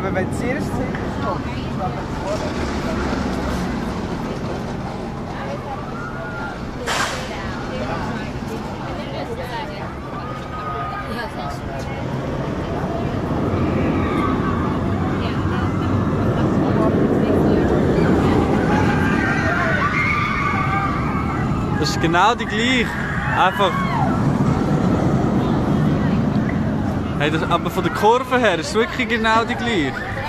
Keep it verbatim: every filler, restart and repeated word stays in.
aber wenn es erst kommt, das ist genau die gleiche. Einfach. Hey, das, aber von der Kurve her ist es wirklich genau die gleiche.